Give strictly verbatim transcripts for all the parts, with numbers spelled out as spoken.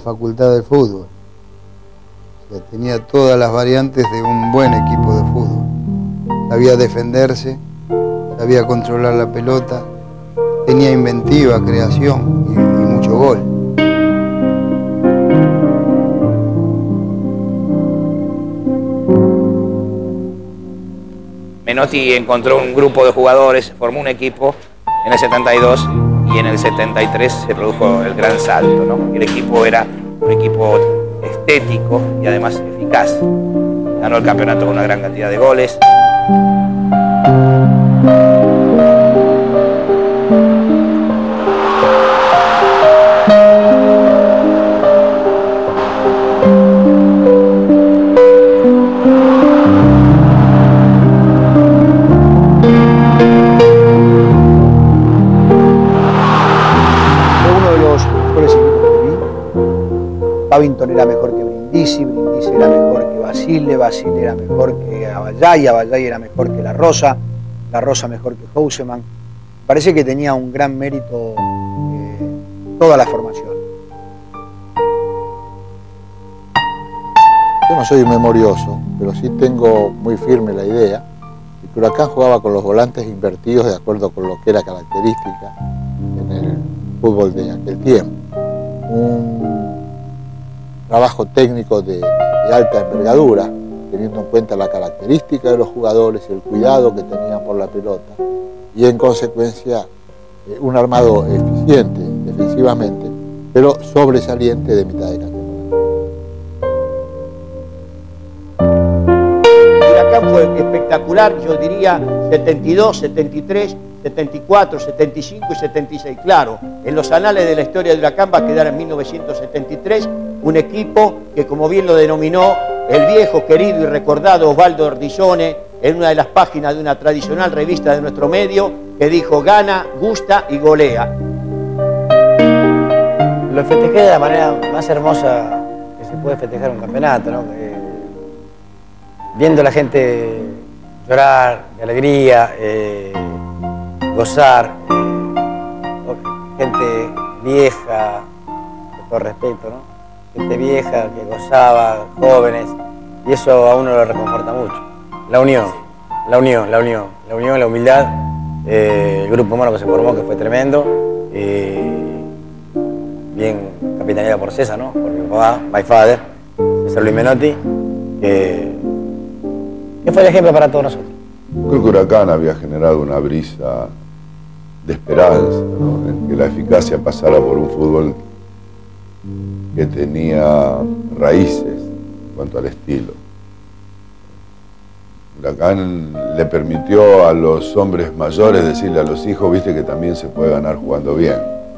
facultad del fútbol. O sea, tenía todas las variantes de un buen equipo de fútbol. Sabía defenderse, sabía controlar la pelota, tenía inventiva, creación y, y mucho gol. Menotti encontró un grupo de jugadores, formó un equipo en el setenta y dos y en el setenta y tres se produjo el gran salto, ¿no? El equipo era un equipo estético y además eficaz. Ganó el campeonato con una gran cantidad de goles. Babington era mejor que Brindisi, Brindisi era mejor que Basile, Basile era mejor que Aballay, Aballay era mejor que La Rosa, La Rosa mejor que Houseman. Parece que tenía un gran mérito eh, toda la formación. Yo no soy memorioso, pero sí tengo muy firme la idea de que Huracán jugaba con los volantes invertidos de acuerdo con lo que era característica en el fútbol de aquel tiempo. Un trabajo técnico de, de alta envergadura, teniendo en cuenta la característica de los jugadores y el cuidado que tenían por la pelota, y en consecuencia eh, un armado eficiente defensivamente, pero sobresaliente de mitad de campeonato. Huracán fue espectacular, yo diría setenta y dos, setenta y tres, setenta y cuatro, setenta y cinco y setenta y seis. Claro, en los anales de la historia de Huracán va a quedar en mil novecientos setenta y tres un equipo que, como bien lo denominó el viejo, querido y recordado Osvaldo Ordillone en una de las páginas de una tradicional revista de nuestro medio, que dijo: gana, gusta y golea. Lo festejé de la manera más hermosa que se puede festejar un campeonato, ¿no? Eh, viendo a la gente llorar de alegría, eh, gozar, eh, gente vieja, con todo respeto, ¿no? Gente vieja que gozaba, jóvenes, y eso a uno lo reconforta mucho. La unión, la unión, la unión, la unión, la humildad, eh, el grupo humano que se formó, que fue tremendo, eh, bien capitaneado por César, ¿no? Por mi papá, my father, César Luis Menotti, que, que fue el ejemplo para todos nosotros. Creo que Huracán había generado una brisa de esperanza, ¿no? En que la eficacia pasara por un fútbol que tenía raíces en cuanto al estilo. Huracán le permitió a los hombres mayores decirle a los hijos, viste que también se puede ganar jugando bien.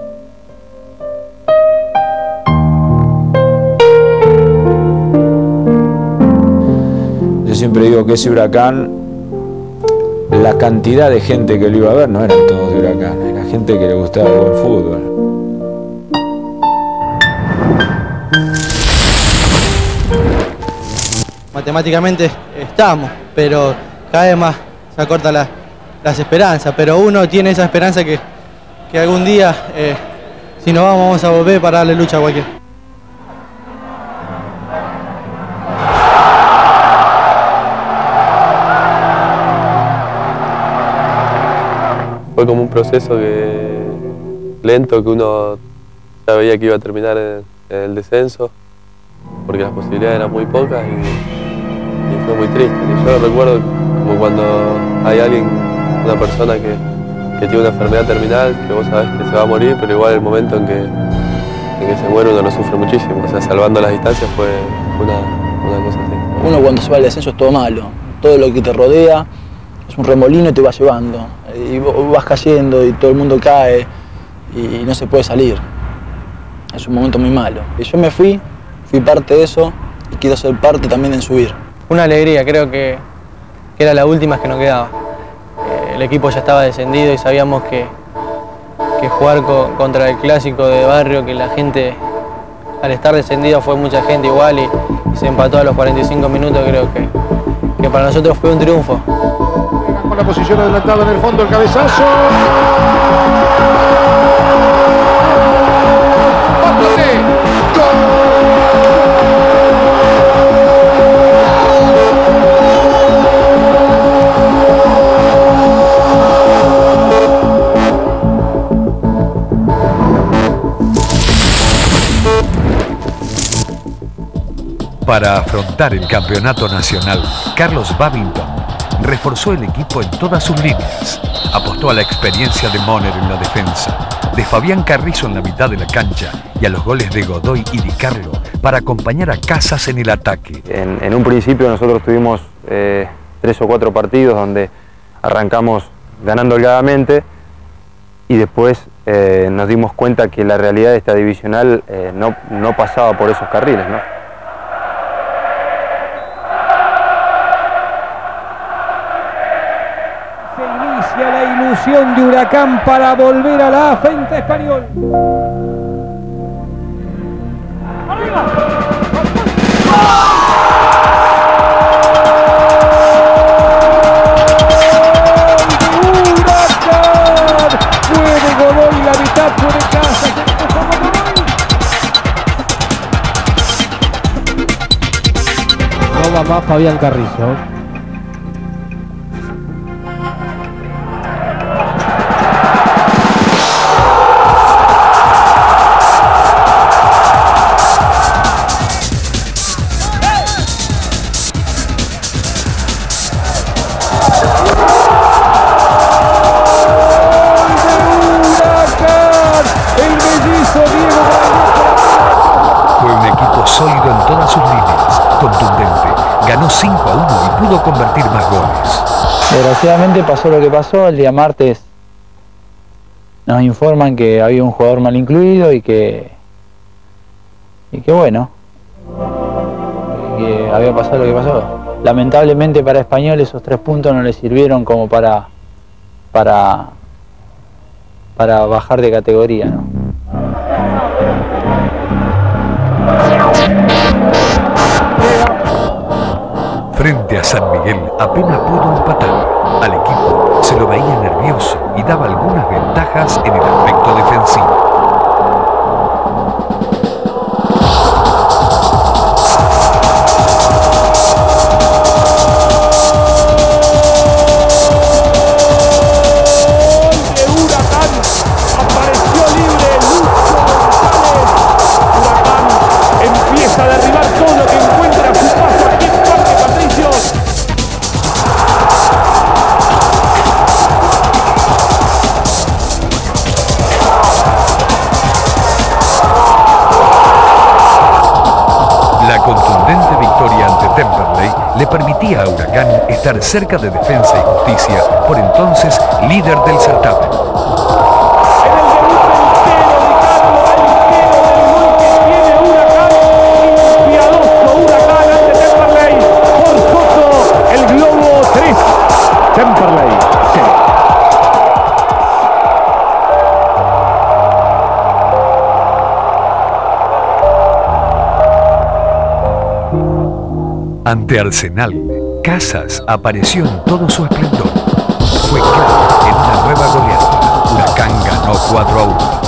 Yo siempre digo que ese Huracán, la cantidad de gente que lo iba a ver no eran todos de Huracán, era gente que le gustaba el buen fútbol. Matemáticamente estamos, pero cada vez más se acortan la, las esperanzas, pero uno tiene esa esperanza que, que algún día, eh, si nos vamos, vamos a volver para darle lucha a cualquiera. Fue como un proceso que, lento, que uno ya veía que iba a terminar en, en el descenso, porque las posibilidades eran muy pocas y, y fue muy triste. Y yo recuerdo como cuando hay alguien, una persona que, que tiene una enfermedad terminal, que vos sabés que se va a morir, pero igual el momento en que, en que se muere uno lo sufre muchísimo. O sea, salvando las distancias fue, fue una, una cosa así. Uno cuando se va al descenso es todo malo, todo lo que te rodea es un remolino y te va llevando. Y vos vas cayendo y todo el mundo cae y no se puede salir. Es un momento muy malo. Y yo me fui, fui parte de eso y quiero ser parte también en subir. Una alegría, creo que, que era la última que nos quedaba. Eh, el equipo ya estaba descendido y sabíamos que, que jugar co contra el clásico de barrio, que la gente, al estar descendido, fue mucha gente igual y, y se empató a los cuarenta y cinco minutos, creo que, que para nosotros fue un triunfo. Con la posición adelantada en el fondo, el cabezazo. ¡Gol! Para afrontar el campeonato nacional, Carlos Babington reforzó el equipo en todas sus líneas. Apostó a la experiencia de Moner en la defensa, de Fabián Carrizo en la mitad de la cancha y a los goles de Godoy y Di Carlo para acompañar a Casas en el ataque. En, en un principio nosotros tuvimos eh, tres o cuatro partidos donde arrancamos ganando holgadamente y después eh, nos dimos cuenta que la realidad de esta divisional eh, no, no pasaba por esos carriles, ¿no? La ilusión de Huracán para volver a la frente Español. ¡Huracán! Puede Godoy, la mitad puede Casas. No va más Fabián Carrizo. Sólido en todas sus líneas, contundente, ganó cinco a uno y pudo convertir más goles. Desgraciadamente pasó lo que pasó. El día martes nos informan que había un jugador mal incluido y que y que bueno, y que había pasado lo que pasó. Lamentablemente para Español esos tres puntos no le sirvieron como para para para bajar de categoría, ¿no? Frente a San Miguel apenas pudo empatar. Al equipo se lo veía nervioso y daba algunas ventajas en el aspecto defensivo. Le permitía a Huracán estar cerca de Defensa y Justicia, por entonces líder del certamen. El Globo tres, Temperley cero. Ante Arsenal, Casas apareció en todo su esplendor. Fue clave en una nueva goleada. Huracán ganó cuatro a uno.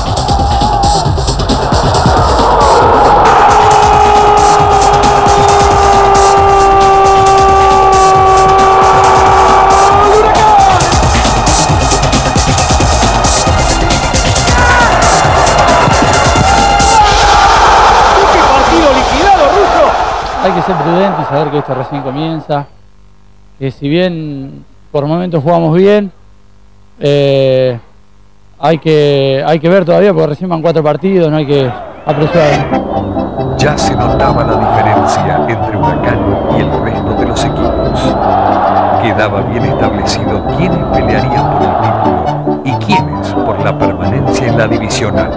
Hay que ser prudente y saber que esto recién comienza, que si bien por momentos jugamos bien, eh, hay, que, hay que ver todavía porque recién van cuatro partidos, no hay que apresurar. Ya se notaba la diferencia entre Huracán y el resto de los equipos. Quedaba bien establecido quiénes pelearían por el título y quiénes por la permanencia en la divisional.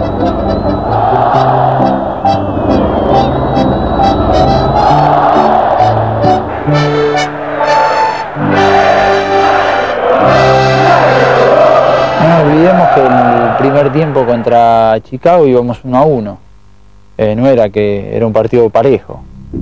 No olvidemos que en el primer tiempo contra Chicago íbamos uno a uno. Eh, no era que era un partido parejo.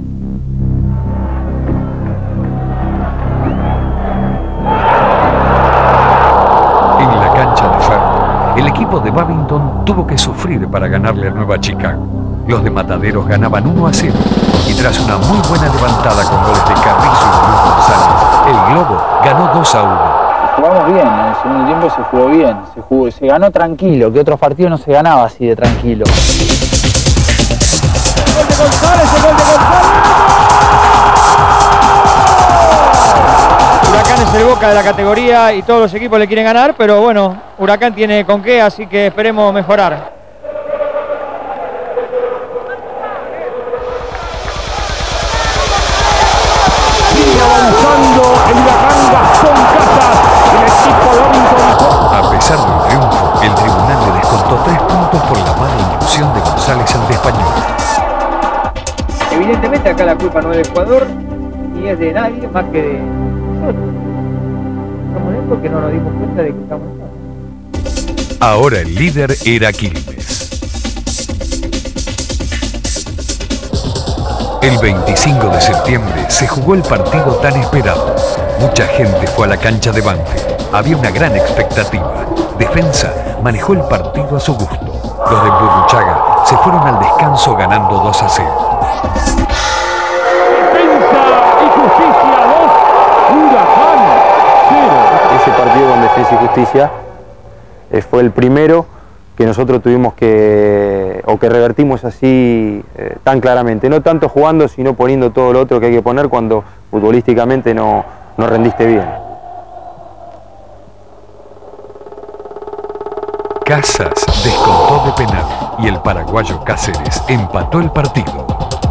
En la cancha de Ferro, el equipo de Babington tuvo que sufrir para ganarle a Nueva Chicago. Los de Mataderos ganaban uno a cero y tras una muy buena levantada con goles de Carrizo y Luis González, el Globo ganó dos a uno. Jugamos bien, en el segundo tiempo se jugó bien, se, jugó, se ganó tranquilo, que otros partidos no se ganaba así de tranquilo. ¡Gol de González, el gol de González! de la categoría y todos los equipos le quieren ganar, pero bueno, Huracán tiene con qué, así que esperemos mejorar. Sigue avanzando el Huracán Gastón Casas, el equipo Babington. A pesar del triunfo, el tribunal le descontó tres puntos por la mala inclusión de González ante Español. Evidentemente acá la culpa no es del jugador, ni es de nadie más que de nosotros. Estamos lentos que no nos dimos cuenta de que estamos lentos. Ahora el líder era Quilmes. El veinticinco de septiembre se jugó el partido tan esperado. Mucha gente fue a la cancha de Banfield. Había una gran expectativa. Defensa manejó el partido a su gusto. Los de Burruchaga se fueron al descanso ganando dos a cero. Ese partido con Defensa y Justicia eh, fue el primero que nosotros tuvimos que, o que revertimos así eh, tan claramente, no tanto jugando sino poniendo todo lo otro que hay que poner cuando futbolísticamente no, no rendiste bien. Casas descontó de penal y el paraguayo Cáceres empató el partido.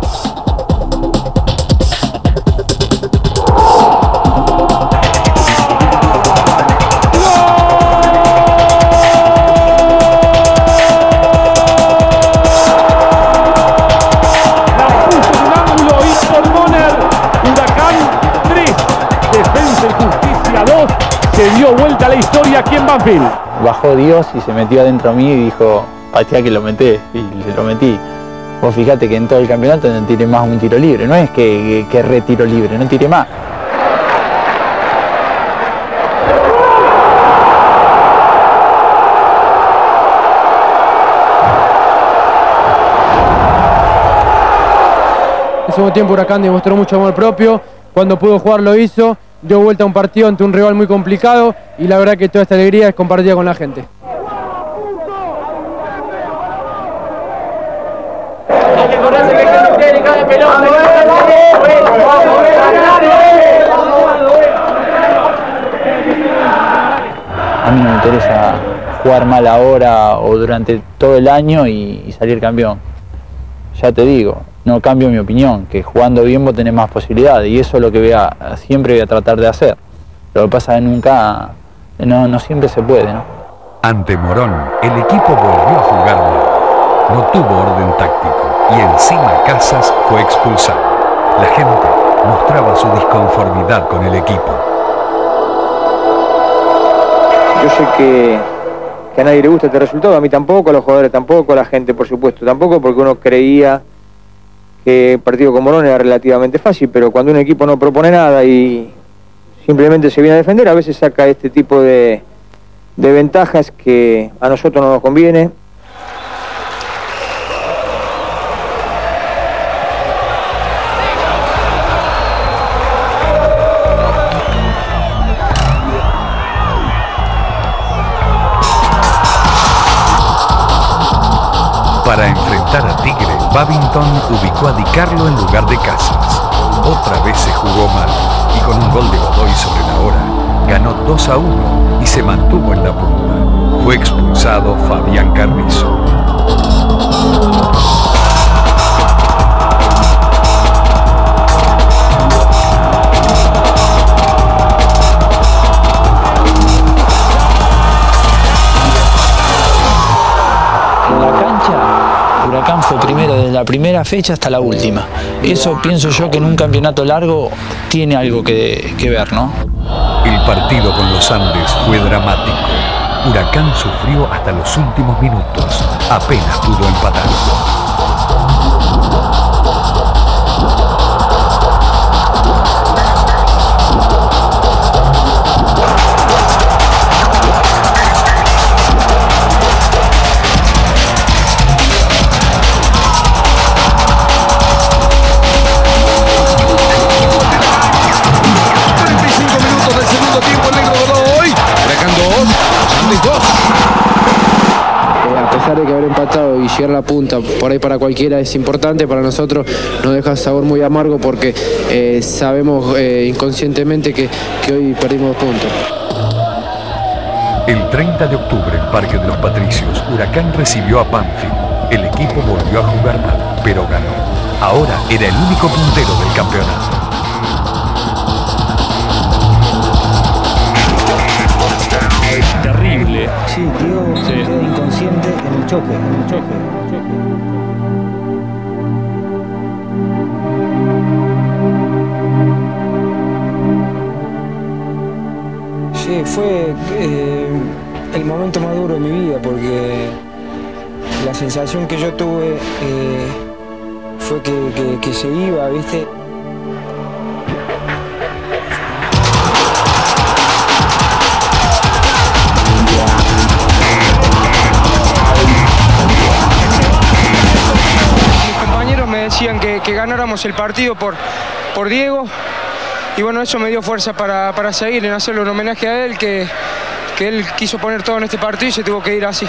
Se dio vuelta la historia aquí en Banfield. Bajó Dios y se metió adentro a mí y dijo, patea que lo metés, y lo metí. Vos fijate que en todo el campeonato no tiré más un tiro libre, no es que, que, que re tiro libre, no tiré más. En el segundo tiempo Huracán demostró mucho amor propio, cuando pudo jugar lo hizo, dio vuelta a un partido ante un rival muy complicado y la verdad que toda esta alegría es compartida con la gente. A mí no me interesa jugar mal ahora o durante todo el año y, y salir campeón. Ya te digo, no cambio mi opinión, que jugando bien vos tenés más posibilidades y eso es lo que voy a, siempre voy a tratar de hacer. Lo que pasa es que nunca, no, no siempre se puede, ¿no? Ante Morón, el equipo volvió a jugar mal. No tuvo orden táctico y encima Casas fue expulsado. La gente mostraba su disconformidad con el equipo. Yo sé que, que a nadie le gusta este resultado, a mí tampoco, a los jugadores tampoco, a la gente por supuesto tampoco, porque uno creía que el partido con Morón era relativamente fácil, pero cuando un equipo no propone nada y simplemente se viene a defender, a veces saca este tipo de, de ventajas que a nosotros no nos conviene. Para enfrentar a Tigre, Babington ubicó a Di Carlo en lugar de Casas. Otra vez se jugó mal y con un gol de Godoy sobre la hora, ganó dos a uno y se mantuvo en la punta. Fue expulsado Fabián Carrizo. Huracán fue primero desde la primera fecha hasta la última. Eso pienso yo que en un campeonato largo tiene algo que, que ver, ¿no? El partido con los Andes fue dramático. Huracán sufrió hasta los últimos minutos. Apenas pudo empatar. De que haber empatado y llegar a la punta, por ahí para cualquiera es importante, para nosotros nos deja sabor muy amargo porque eh, sabemos eh, inconscientemente que, que hoy perdimos dos puntos. El treinta de octubre en Parque de los Patricios, Huracán recibió a Banfield. El equipo volvió a jugar mal, pero ganó. Ahora era el único puntero del campeonato. Terrible. Sí, Diego Sí. quedó inconsciente en el choque, en el choque. Sí, fue eh, el momento más duro de mi vida porque la sensación que yo tuve eh, fue que, que, que se iba, ¿viste? Mis compañeros me decían que, que ganáramos el partido por, por Diego. Y bueno, eso me dio fuerza para, para seguir en hacerle un homenaje a él, que, que él quiso poner todo en este partido y se tuvo que ir así.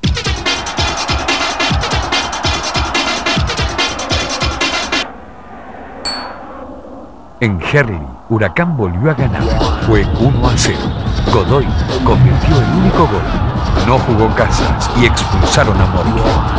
En Herli, Huracán volvió a ganar. Fue uno a cero. Godoy convirtió el único gol. No jugó Casas y expulsaron a Morquio.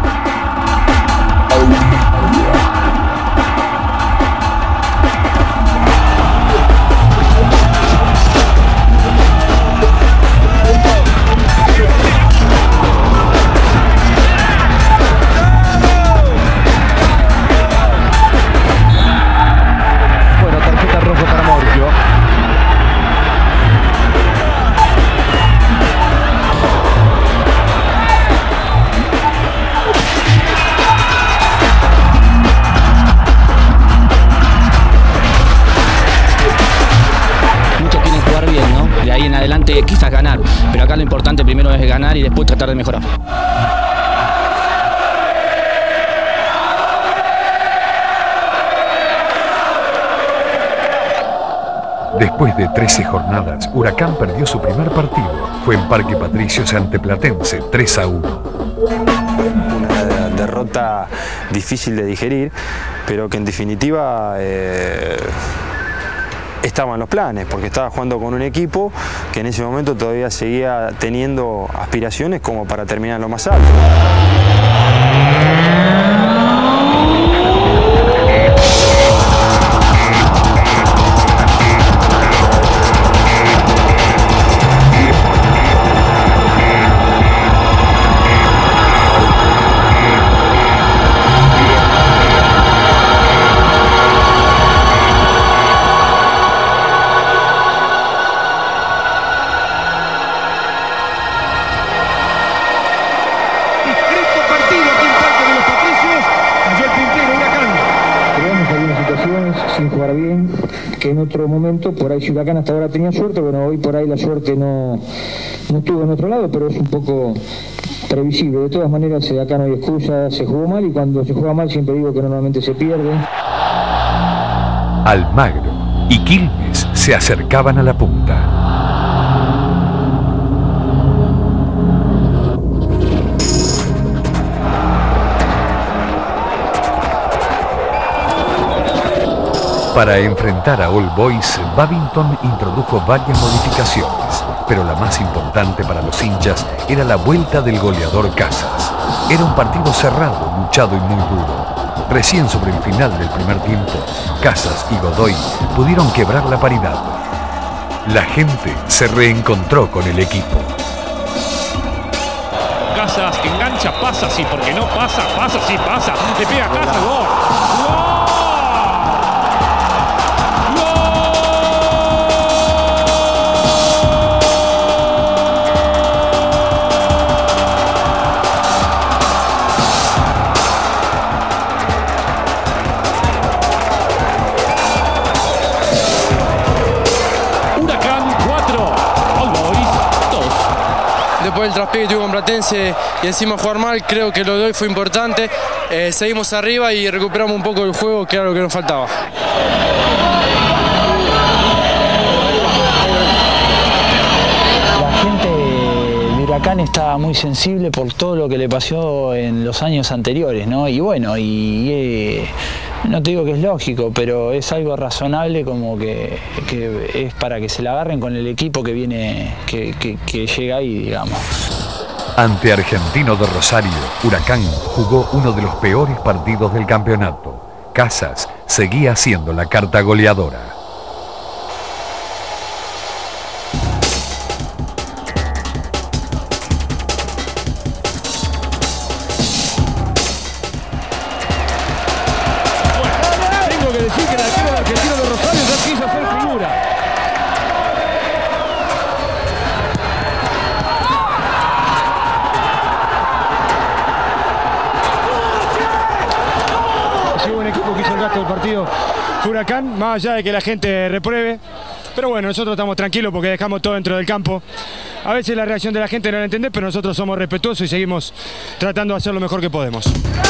Quizás ganar, pero acá lo importante primero es ganar y después tratar de mejorar. Después de trece jornadas, Huracán perdió su primer partido. Fue en Parque Patricios ante Platense, tres a uno. Una derrota difícil de digerir, pero que en definitiva eh, estaba en los planes, porque estaba jugando con un equipo que en ese momento todavía seguía teniendo aspiraciones como para terminar en lo más alto. Sin jugar bien, que en otro momento por ahí Huracán hasta ahora tenía suerte, bueno, hoy por ahí la suerte no, no estuvo en otro lado, pero es un poco previsible. De todas maneras, acá no hay excusa, se jugó mal y cuando se juega mal siempre digo que normalmente se pierde. Almagro y Quilmes se acercaban a la punta. Para enfrentar a All Boys, Babington introdujo varias modificaciones, pero la más importante para los hinchas era la vuelta del goleador Casas. Era un partido cerrado, luchado y muy duro. Recién sobre el final del primer tiempo, Casas y Godoy pudieron quebrar la paridad. La gente se reencontró con el equipo. Casas que engancha, pasa, sí, porque no pasa, pasa, sí, pasa. Le pega a Casas, gol. ¡Gol! Después del traspié que tuvo con Platense y encima jugar mal, creo que lo de hoy fue importante. Eh, seguimos arriba y recuperamos un poco el juego, que era lo que nos faltaba. La gente de Huracán está muy sensible por todo lo que le pasó en los años anteriores, ¿no? Y bueno, y eh, no te digo que es lógico, pero es algo razonable como que, que es para que se la agarren con el equipo que viene, que, que, que llega ahí, digamos. Ante Argentino de Rosario, Huracán jugó uno de los peores partidos del campeonato. Casas seguía siendo la carta goleadora. Tengo que decir que el arquero de Argentino de Rosario ya quiso hacer figura. Sí, un equipo que hizo el gasto del partido fue Huracán, más allá de que la gente repruebe. Pero bueno, nosotros estamos tranquilos porque dejamos todo dentro del campo. A veces la reacción de la gente no la entendés, pero nosotros somos respetuosos y seguimos tratando de hacer lo mejor que podemos.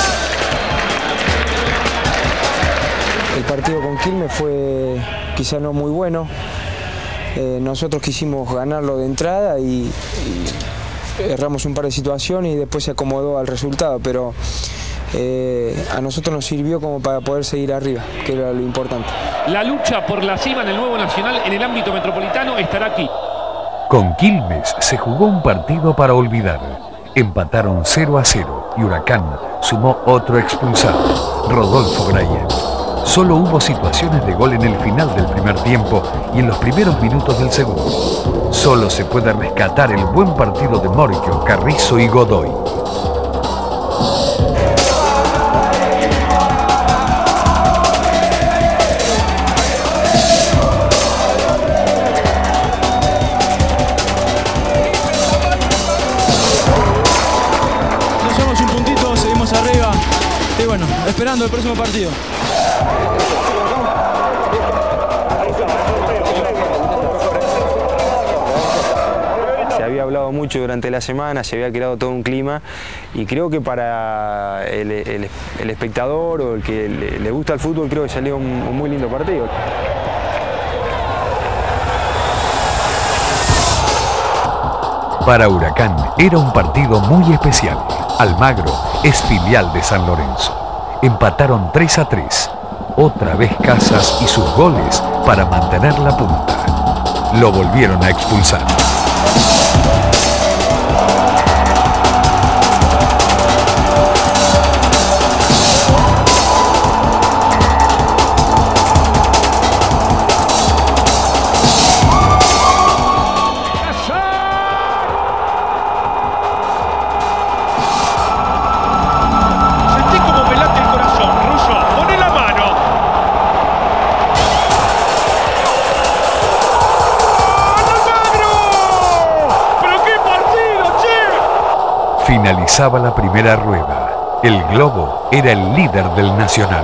El partido con Quilmes fue quizá no muy bueno. Eh, nosotros quisimos ganarlo de entrada y, y erramos un par de situaciones y después se acomodó al resultado, pero eh, a nosotros nos sirvió como para poder seguir arriba, que era lo importante. La lucha por la cima en el nuevo Nacional en el ámbito metropolitano estará aquí. Con Quilmes se jugó un partido para olvidar. Empataron cero a cero y Huracán sumó otro expulsado, Rodolfo Grayer. Solo hubo situaciones de gol en el final del primer tiempo y en los primeros minutos del segundo. Solo se puede rescatar el buen partido de Morquio, Carrizo y Godoy. Nos llevamos un puntito, seguimos arriba y bueno, esperando el próximo partido. Se había hablado mucho durante la semana, se había creado todo un clima y creo que para el, el, el espectador o el que le, le gusta el fútbol creo que salió un, un muy lindo partido. Para Huracán era un partido muy especial. Almagro es filial de San Lorenzo. Empataron tres a tres. Otra vez Casas y sus goles para mantener la punta. Lo volvieron a expulsar. Finalizaba la primera rueda. El Globo era el líder del Nacional.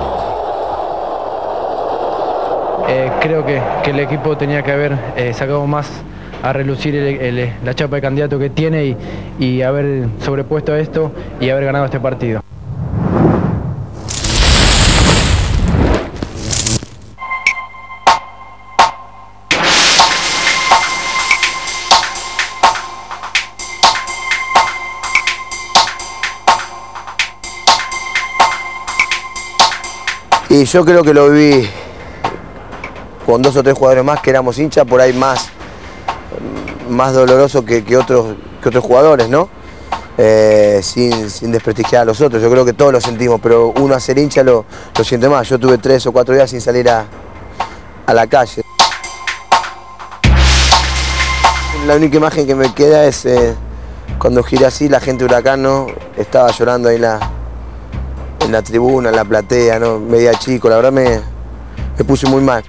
Eh, creo que, que el equipo tenía que haber eh, sacado más a relucir el, el, la chapa de candidato que tiene y, y haber sobrepuesto esto y haber ganado este partido. Y yo creo que lo viví con dos o tres jugadores más que éramos hinchas, por ahí más, más doloroso que, que, otros, que otros jugadores, ¿no? Eh, sin, sin desprestigiar a los otros, yo creo que todos lo sentimos, pero uno a ser hincha lo, lo siente más. Yo tuve tres o cuatro días sin salir a, a la calle. La única imagen que me queda es eh, cuando giré así, la gente de Huracán, ¿no? Estaba llorando ahí en la... en la tribuna, en la platea, ¿no? Media chico, la verdad me, me puse muy mal.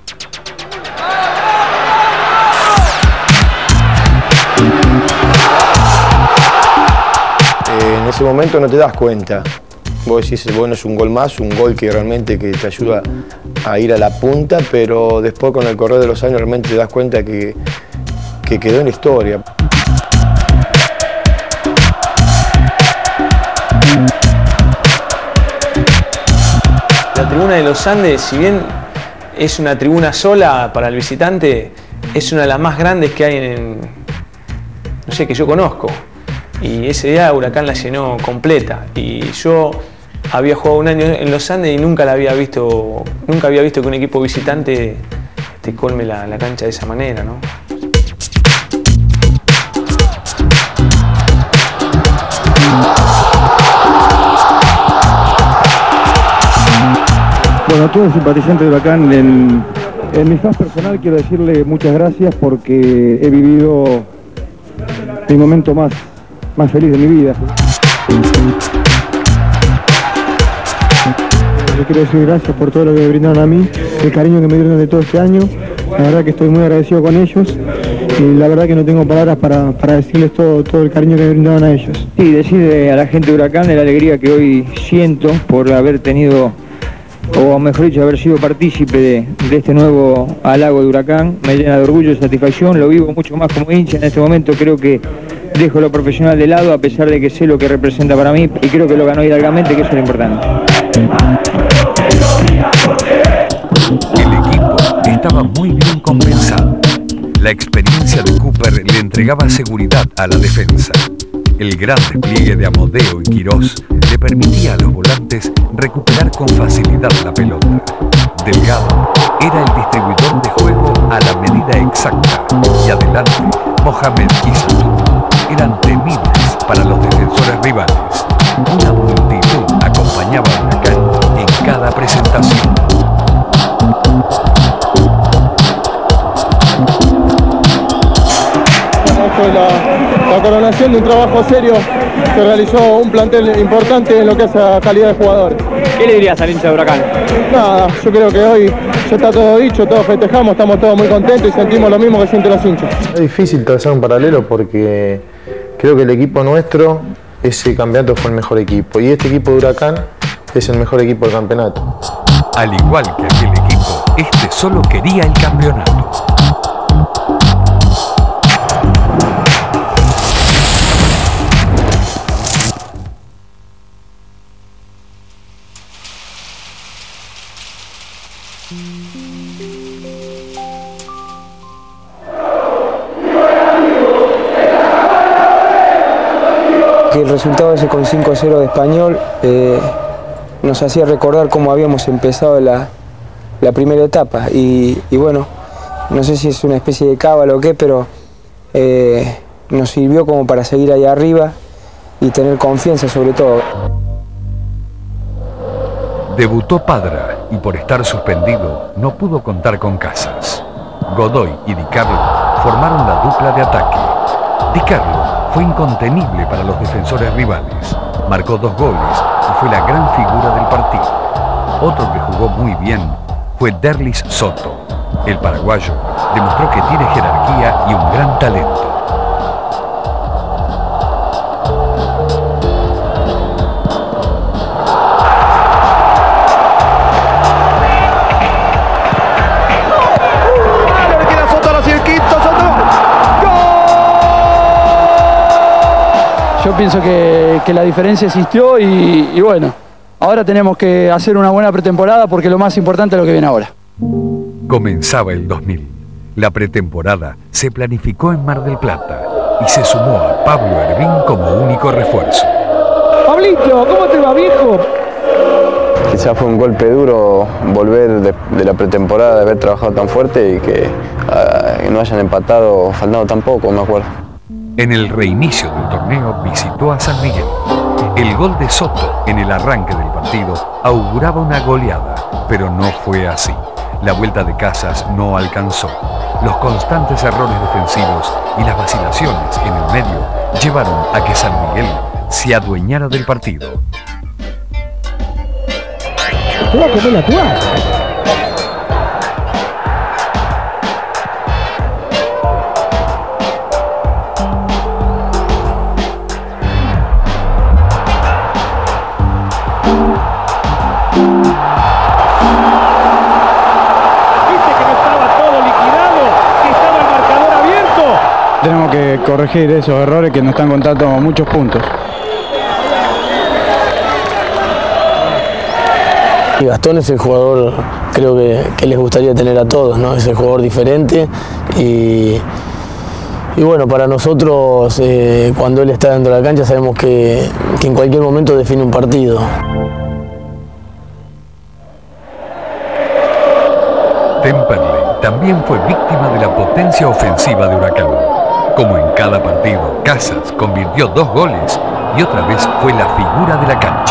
Eh, en ese momento no te das cuenta. Vos decís, bueno, es un gol más, un gol que realmente que te ayuda a ir a la punta, pero después con el correr de los años realmente te das cuenta que, que quedó en la historia. La tribuna de los Andes, si bien es una tribuna sola para el visitante, es una de las más grandes que hay en, no sé, que yo conozco. y ese día Huracán la llenó completa. Y yo había jugado un año en los Andes y nunca la había visto, nunca había visto que un equipo visitante te colme la, la cancha de esa manera, ¿no? Bueno, a todos los simpatizantes de Huracán, en, en mi faz personal quiero decirle muchas gracias porque he vivido mi momento más, más feliz de mi vida. Le quiero decir gracias por todo lo que me brindaron a mí, el cariño que me dieron de todo este año. La verdad que estoy muy agradecido con ellos y la verdad que no tengo palabras para, para decirles todo, todo el cariño que me brindaron a ellos. Sí, decirle a la gente de Huracán de la alegría que hoy siento por haber tenido, o mejor dicho, haber sido partícipe de, de este nuevo halago de Huracán. Me llena de orgullo y satisfacción, lo vivo mucho más como hincha. En este momento creo que dejo lo profesional de lado, a pesar de que sé lo que representa para mí, y creo que lo ganó hidalgamente, que eso es lo importante. El equipo estaba muy bien compensado. La experiencia de Cooper le entregaba seguridad a la defensa. El gran despliegue de Amodeo y Quirós le permitía a los volantes recuperar con facilidad la pelota. Delgado era el distribuidor de juego a la medida exacta y adelante Mohamed y Satú eran temibles para los defensores rivales. Una multitud acompañaba a Huracán en cada presentación. Fue la, la coronación de un trabajo serio que realizó un plantel importante en lo que es la calidad de jugadores. ¿Qué le dirías al hincha de Huracán? Nada, yo creo que hoy ya está todo dicho, todos festejamos, estamos todos muy contentos y sentimos lo mismo que sienten los hinchas. Es difícil trazar un paralelo porque creo que el equipo nuestro, ese campeonato fue el mejor equipo y este equipo de Huracán es el mejor equipo del campeonato. Al igual que aquel equipo, este solo quería el campeonato. Que el resultado ese con cinco a cero de Español eh, nos hacía recordar cómo habíamos empezado la, la primera etapa y, y bueno, no sé si es una especie de cábala o qué, pero eh, nos sirvió como para seguir ahí arriba y tener confianza sobre todo. Debutó Padra y por estar suspendido no pudo contar con Casas. Godoy y Di Carlo formaron la dupla de ataque. Di Carlo fue incontenible para los defensores rivales. Marcó dos goles y fue la gran figura del partido. Otro que jugó muy bien fue Derlis Soto. El paraguayo demostró que tiene jerarquía y un gran talento. Yo pienso que, que la diferencia existió y, y bueno, ahora tenemos que hacer una buena pretemporada porque lo más importante es lo que viene ahora. Comenzaba el dos mil. La pretemporada se planificó en Mar del Plata y se sumó a Pablo Hervín como único refuerzo. Pablito, ¿cómo te va, viejo? Quizás fue un golpe duro volver de, de la pretemporada, de haber trabajado tan fuerte y que, uh, que no hayan empatado, faltando tan poco, me acuerdo. En el reinicio del torneo visitó a San Miguel. El gol de Soto en el arranque del partido auguraba una goleada, pero no fue así. La vuelta de Casas no alcanzó. Los constantes errores defensivos y las vacilaciones en el medio llevaron a que San Miguel se adueñara del partido. Te va a comer la toalla. Tenemos que corregir esos errores que nos están contando muchos puntos. Y Gastón es el jugador, creo que, que les gustaría tener a todos, ¿no? Es el jugador diferente y, y bueno, para nosotros, eh, cuando él está dentro de la cancha, sabemos que, que en cualquier momento define un partido. Temperley también fue víctima de la potencia ofensiva de Huracán. Como en cada partido, Casas convirtió dos goles y otra vez fue la figura de la cancha.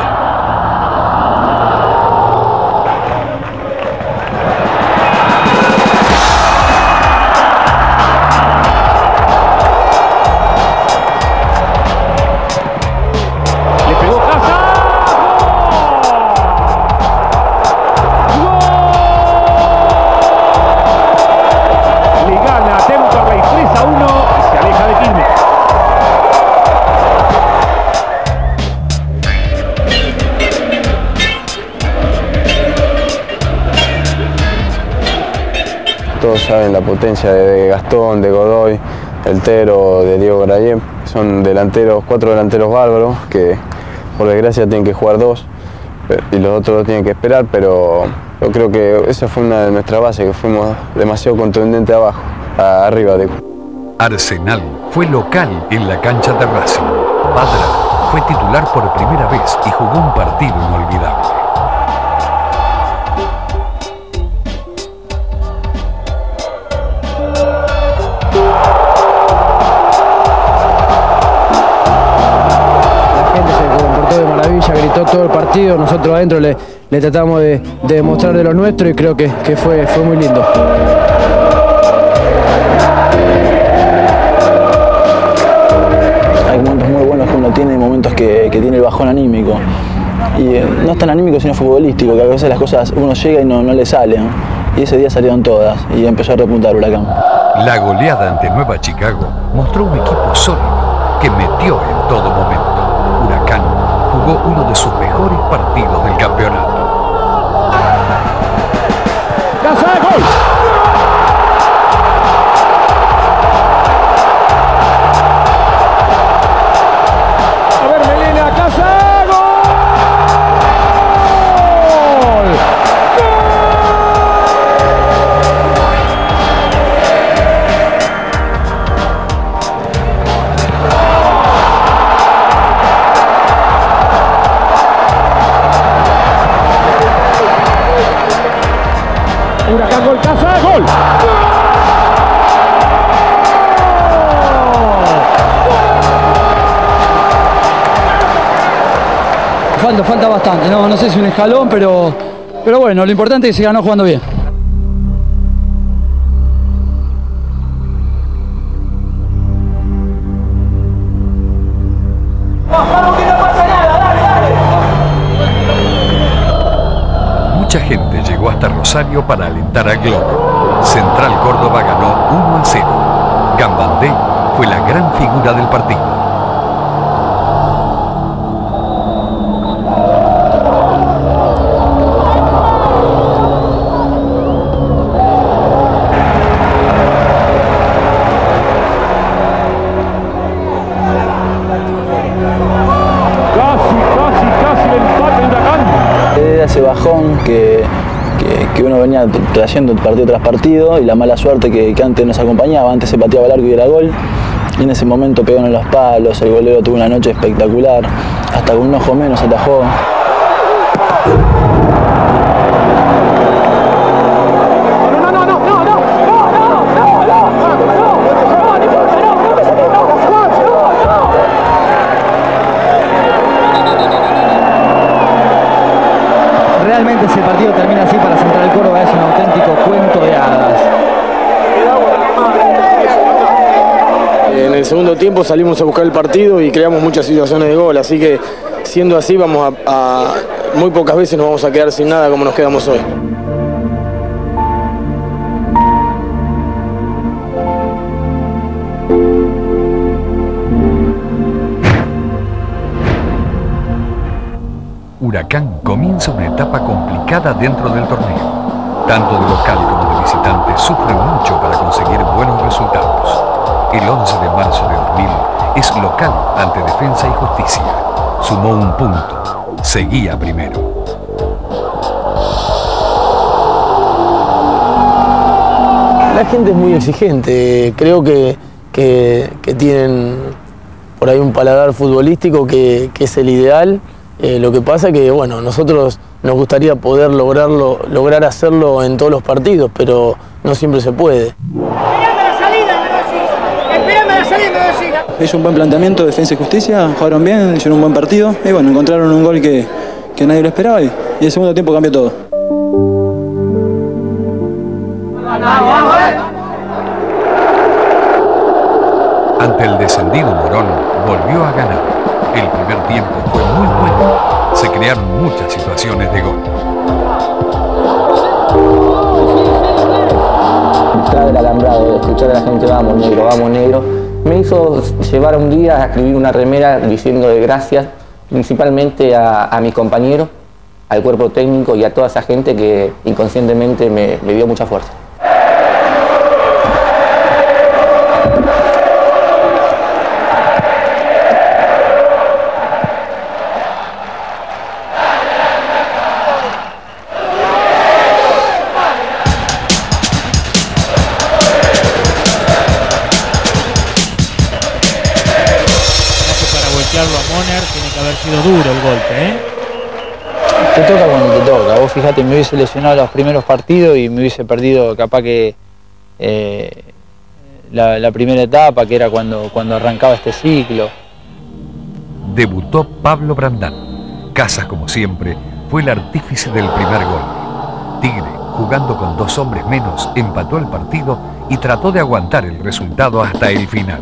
Todos saben la potencia de Gastón, de Godoy, del Tero, de Diego Grayem. Son delanteros, cuatro delanteros bárbaros que por desgracia tienen que jugar dos y los otros tienen que esperar, pero yo creo que esa fue una de nuestras bases, que fuimos demasiado contundentes abajo, arriba. De... Arsenal fue local en la cancha de Racing. Padra fue titular por primera vez y jugó un partido inolvidable. Gritó todo el partido, nosotros adentro le, le tratamos de, de demostrar de lo nuestro y creo que, que fue, fue muy lindo. Hay momentos muy buenos que uno tiene, momentos que, que tiene el bajón anímico. Y eh, no es tan anímico sino futbolístico, que a veces las cosas uno llega y no, no le salen. Y ese día salieron todas y empezó a repuntar Huracán. La goleada ante Nueva Chicago mostró un equipo sólido que metió en todo momento. Huracán jugó uno de sus mejores partidos del campeonato. ¡Casa, gol! A ver, Melena, Casa, gol. Huracán, gol, Casa, gol. Falta, falta bastante, no, no sé si un escalón, pero, pero bueno, lo importante es que se ganó jugando bien. Mucha gente llegó hasta Rosario para alentar al Globo. Central Córdoba ganó uno a cero. Gambandé fue la gran figura del partido. Ese bajón que, que, que uno venía trayendo partido tras partido y la mala suerte que, que antes nos acompañaba. Antes se pateaba el arco y era gol y en ese momento pegaron los palos, el golero tuvo una noche espectacular, hasta con un ojo menos atajó. Realmente si el partido termina así para Central Córdoba es un auténtico cuento de hadas. En el segundo tiempo salimos a buscar el partido y creamos muchas situaciones de gol, así que siendo así vamos a, a muy pocas veces nos vamos a quedar sin nada como nos quedamos hoy. Huracán comienza una etapa complicada dentro del torneo. Tanto de local como de visitante sufren mucho para conseguir buenos resultados. El once de marzo de dos mil es local ante Defensa y Justicia. Sumó un punto. Seguía primero. La gente es muy exigente. Creo que, que, que tienen por ahí un paladar futbolístico que, que es el ideal. Eh, lo que pasa es que, bueno, nosotros nos gustaría poder lograrlo, lograr hacerlo en todos los partidos, pero no siempre se puede. Es un buen planteamiento, defensa y justicia, jugaron bien, hicieron un buen partido y bueno, encontraron un gol que, que nadie lo esperaba y, y el segundo tiempo cambió todo. Ante el descendido Morón, volvió a ganar. El primer tiempo fue muy bueno. Se crearon muchas situaciones de gol. Entrar del alambrado, de escuchar a la gente vamos negro, vamos negro, me hizo llevar un día a escribir una remera diciendo de gracias principalmente a, a mis compañeros, al cuerpo técnico y a toda esa gente que inconscientemente me, me dio mucha fuerza. A Moner, tiene que haber sido duro el golpe, ¿eh? Te toca cuando te toca. Vos fíjate, me hubiese lesionado los primeros partidos y me hubiese perdido capaz que eh, la, la primera etapa, que era cuando, cuando arrancaba este ciclo. Debutó Pablo Brandán. Casas, como siempre, fue el artífice del primer gol. Tigre, jugando con dos hombres menos, empató el partido y trató de aguantar el resultado hasta el final.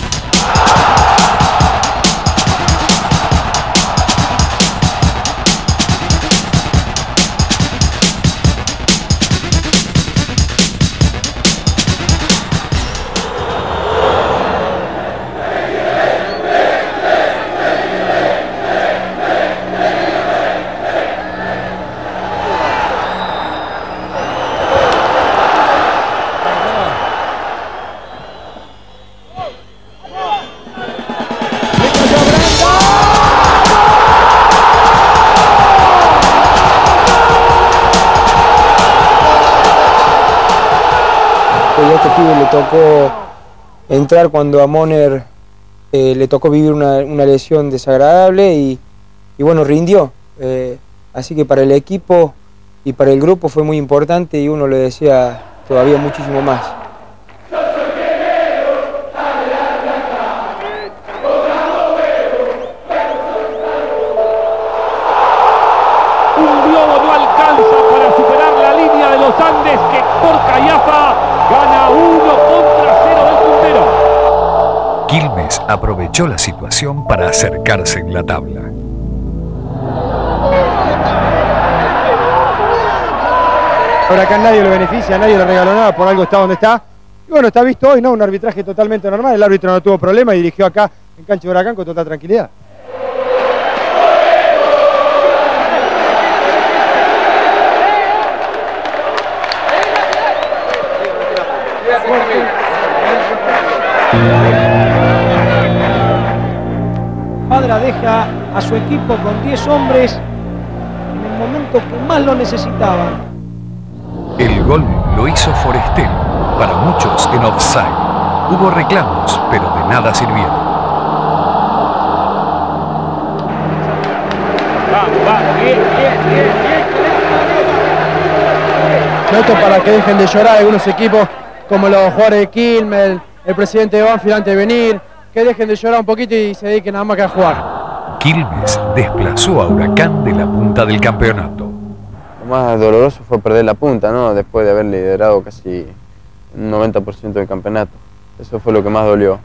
Y a este pibe le tocó entrar cuando a Moner eh, le tocó vivir una, una lesión desagradable y, y bueno, rindió. Eh, así que para el equipo y para el grupo fue muy importante y uno le decía todavía muchísimo más. Un globo no alcanza para superar la línea de los Andes que por Callafa gana uno contra cero del puntero. Quilmes aprovechó la situación para acercarse en la tabla. Ahora acá nadie lo beneficia, nadie le regaló nada, por algo está donde está. Y bueno, está visto hoy, ¿no? Un arbitraje totalmente normal, el árbitro no tuvo problema y dirigió acá en cancha de Huracán con total tranquilidad. Padra deja a su equipo con diez hombres en el momento que más lo necesitaban. El gol lo hizo Forestero, para muchos en offside. Hubo reclamos, pero de nada sirvieron. Esto para que dejen de llorar algunos equipos como los jugadores de Quilmes, el, el presidente de Banfield antes de venir, que dejen de llorar un poquito y se dediquen nada más que a jugar. Quilmes desplazó a Huracán de la punta del campeonato. Lo más doloroso fue perder la punta, ¿no? Después de haber liderado casi un noventa por ciento del campeonato. Eso fue lo que más dolió.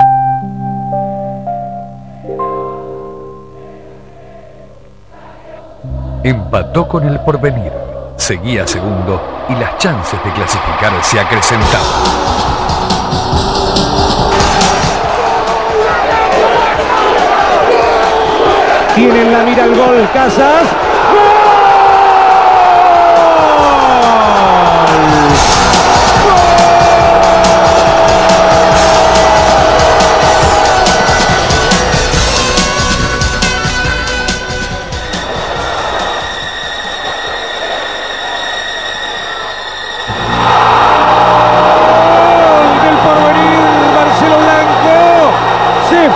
Empató con el Porvenir, seguía segundo y las chances de clasificar se acrecentaban. Tienen la mira al gol, Casas. Del Porvenir, Marcelo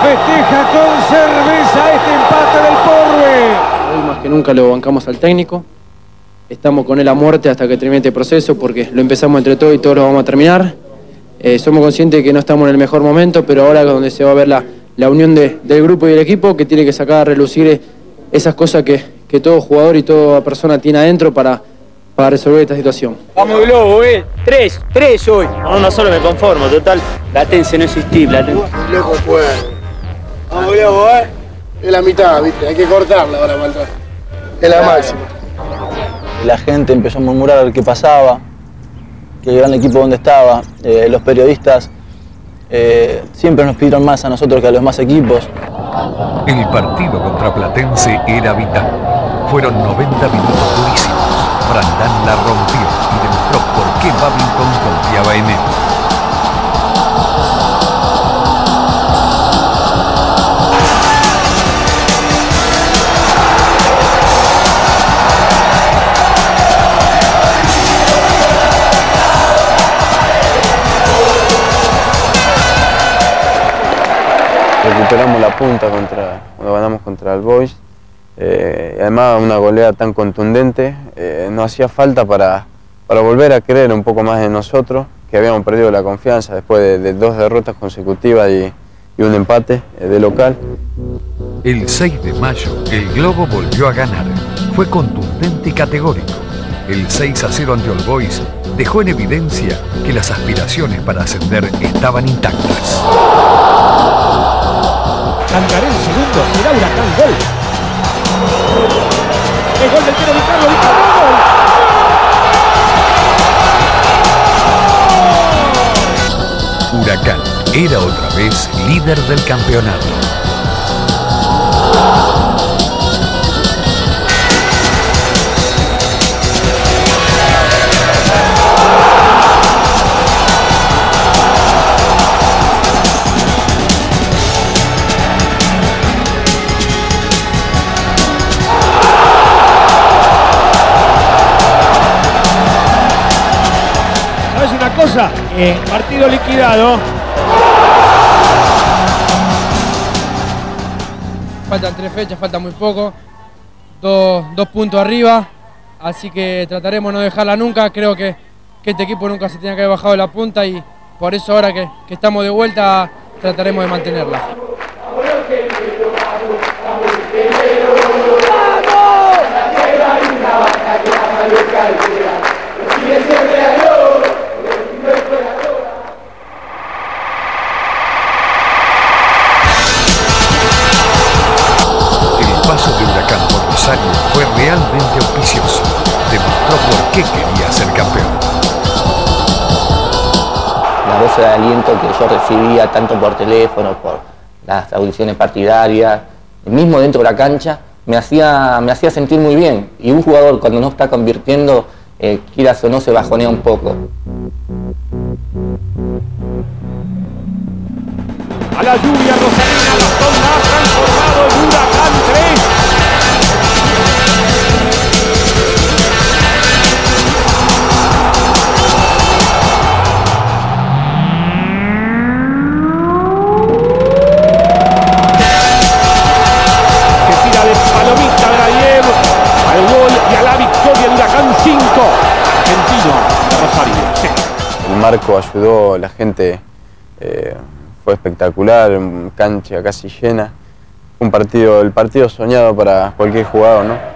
festeja con cerveza este empate del Porbe. Hoy más que nunca lo bancamos al técnico. Estamos con él a muerte hasta que termine este proceso porque lo empezamos entre todos y todos lo vamos a terminar. Eh, somos conscientes de que no estamos en el mejor momento, pero ahora es donde se va a ver la, la unión de, del grupo y del equipo, que tiene que sacar a relucir esas cosas que, que todo jugador y toda persona tiene adentro para, para resolver esta situación. Vamos Globo, eh. Tres, tres hoy. No, no solo me conformo, total. Platense no existí, Platense. Lejos puede. Vamos Globo, eh. Es la mitad, viste, hay que cortarla ahora para atrás. Es la máxima. La gente empezó a murmurar a ver qué pasaba, que el gran equipo donde estaba, eh, los periodistas eh, siempre nos pidieron más a nosotros que a los demás equipos. El partido contra Platense era vital. Fueron noventa minutos durísimos. Brandán la rompió y demostró por qué Babington confiaba en él. Recuperamos la punta contra, cuando ganamos contra el Boys. Eh, además, una goleada tan contundente, eh, nos hacía falta para, para volver a creer un poco más en nosotros, que habíamos perdido la confianza después de, de dos derrotas consecutivas y, y un empate eh, de local. El seis de mayo, el Globo volvió a ganar. Fue contundente y categórico. El seis a cero ante All Boys dejó en evidencia que las aspiraciones para ascender estaban intactas. Cantaré el segundo, será Huracán gol. El gol del Tero Di Carlo, Di Carlo, gol. Huracán era otra vez líder del campeonato. Cosa, eh, partido liquidado. Faltan tres fechas, falta muy poco. Dos, dos puntos arriba. Así que trataremos de no dejarla nunca. Creo que, que este equipo nunca se tenía que haber bajado de la punta y por eso ahora que, que estamos de vuelta trataremos de mantenerla. Fue realmente auspicioso. Demostró por qué quería ser campeón. Las voces de aliento que yo recibía, tanto por teléfono, por las audiciones partidarias, mismo dentro de la cancha, me hacía, me hacía sentir muy bien. Y un jugador cuando no está convirtiendo, eh, quieras o no, se bajonea un poco. A la lluvia rosarina, Gastón la ha transformado en Huracán tres. El marco ayudó, la gente eh, fue espectacular, cancha casi llena. Un partido, el partido soñado para cualquier jugador, ¿no?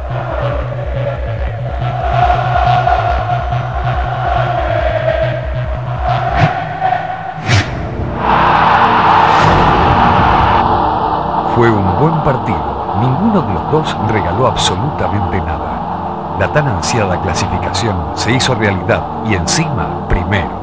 Fue un buen partido. Ninguno de los dos regaló absolutamente nada. La tan ansiada clasificación se hizo realidad y encima primero.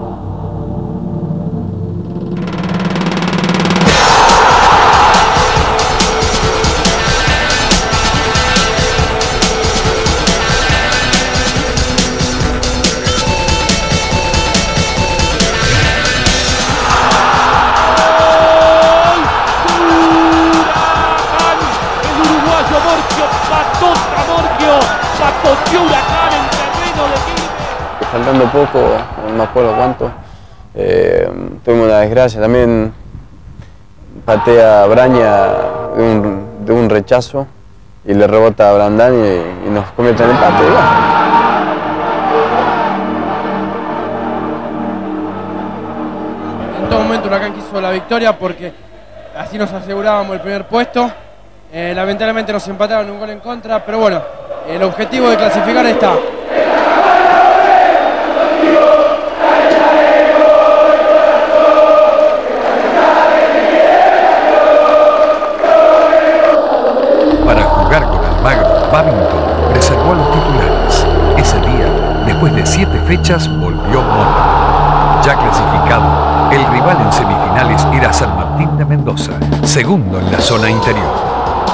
Faltando poco, no me acuerdo cuánto, eh, tuvimos una desgracia también. patea a Braña de un, de un rechazo y le rebota a Brandán y, y nos convierte en empate. En todo momento Huracán quiso la victoria porque así nos asegurábamos el primer puesto. Eh, lamentablemente nos empataron un gol en contra, pero bueno, el objetivo de clasificar está. Para jugar con Almagro, Babington reservó a los titulares. Ese día, después de siete fechas, volvió Mota. Ya clasificado, el rival en semifinales era San Martín de Mendoza, segundo en la zona interior.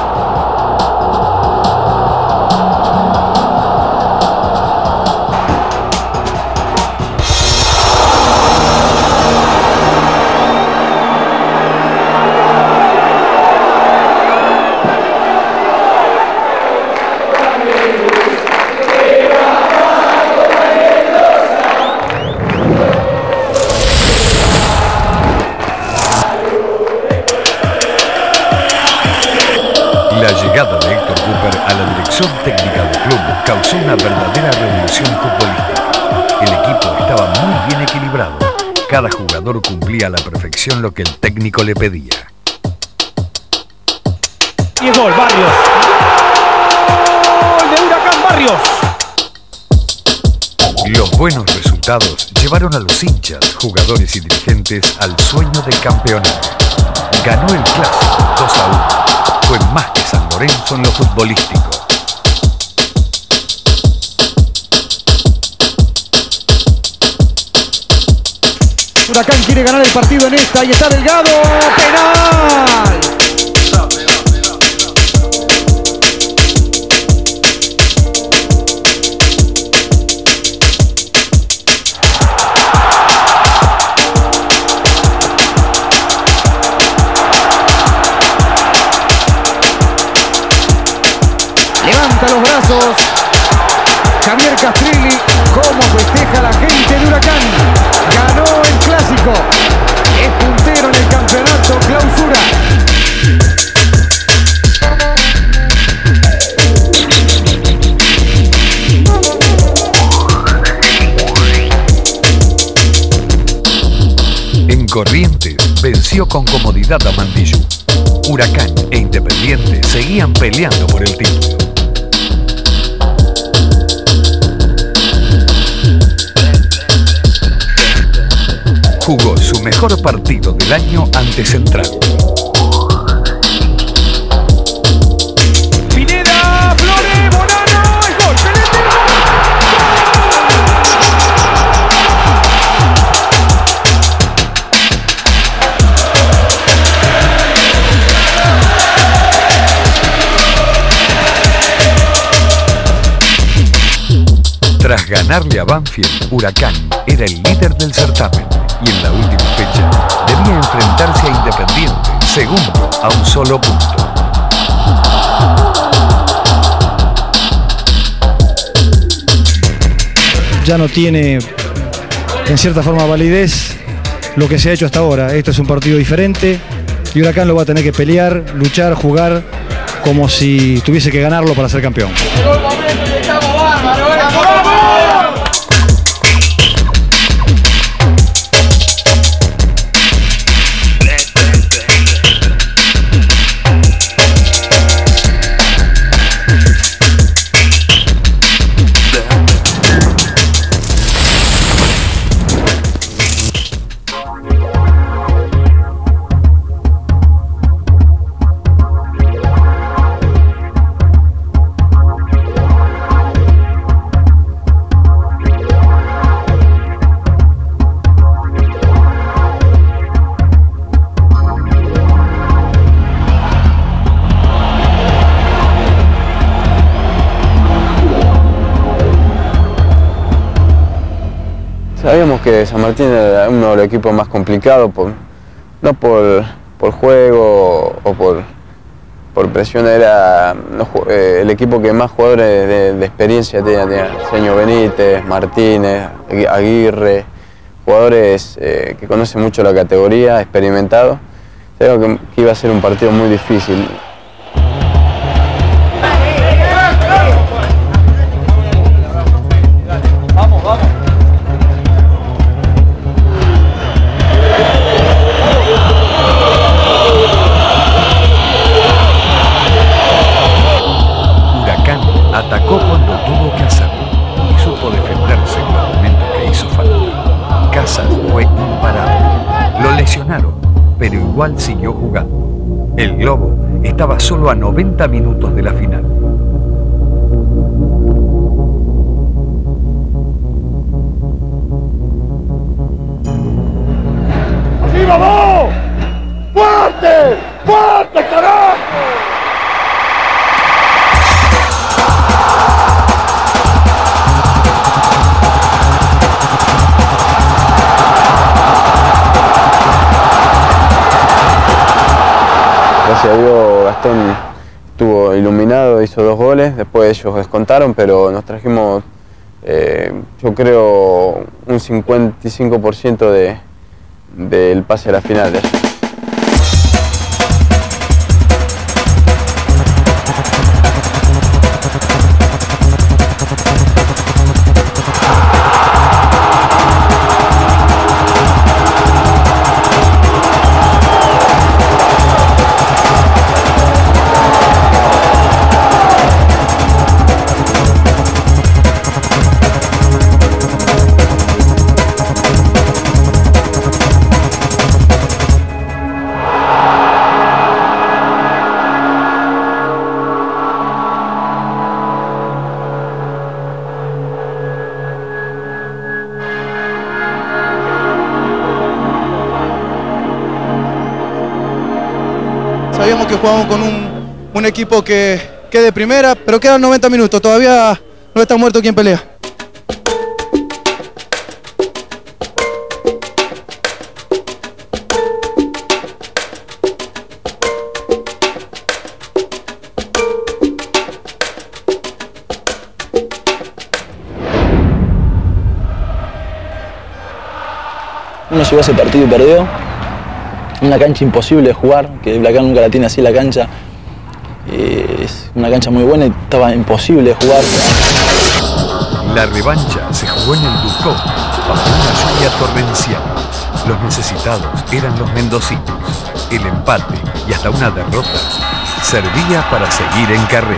La llegada de Héctor Cooper a la dirección técnica del club causó una verdadera revolución futbolística. El equipo estaba muy bien equilibrado. Cada jugador cumplía a la perfección lo que el técnico le pedía. Y es gol, Barrios. ¡Gol de Huracán, Barrios! Los buenos resultados llevaron a los hinchas, jugadores y dirigentes al sueño del campeonato. Ganó el clásico dos a uno. Fue más que San Lorenzo en lo futbolístico. Huracán quiere ganar el partido en esta y está Delgado. ¡Penal! Levanta los brazos Javier Castrilli. Cómo festeja la gente de Huracán. Ganó el clásico. Es puntero en el campeonato clausura. En Corrientes venció con comodidad a Mandillú. Huracán e Independiente seguían peleando por el título. Jugó su mejor partido del año ante Central. Pineda, Flores, Bonano, es gol, Pelete, Tras ganarle a Banfield, Huracán era el líder del certamen y en la última fecha debía enfrentarse a Independiente, segundo a un solo punto. Ya no tiene en cierta forma validez lo que se ha hecho hasta ahora. Este es un partido diferente y Huracán lo va a tener que pelear, luchar, jugar como si tuviese que ganarlo para ser campeón. Sabíamos que San Martín era uno de los equipos más complicados, por, no por, por juego o por, por presión, era no, eh, el equipo que más jugadores de, de experiencia tenía, tenía Señor Benítez, Martínez, Aguirre, jugadores eh, que conocen mucho la categoría, experimentados, Creo que, que iba a ser un partido muy difícil. Vamos, vamos. Huracán atacó cuando tuvo que hacerlo y supo defenderse en los momentos que hizo falta. Casas fue imparable. Lo lesionaron, pero igual siguió jugando. El Globo estaba solo a noventa minutos de la final. ¡Sí, vamos! ¡Fuerte! ¡Fuerte, carajo! Gracias a Dios, Gastón estuvo iluminado, hizo dos goles, después ellos descontaron, pero nos trajimos, eh, yo creo, un cincuenta y cinco por ciento de, del pase a la final de ellos. Sabíamos que jugábamos con un, un equipo que, que de primera, pero quedan noventa minutos, todavía no está muerto quien pelea. Uno llegó a ese partido y perdió. Una cancha imposible de jugar, que Huracán nunca la tiene así la cancha. Eh, es una cancha muy buena y estaba imposible de jugar. La revancha se jugó en el Ducó, bajo una lluvia torrencial. Los necesitados eran los mendocinos. El empate y hasta una derrota servía para seguir en carrera.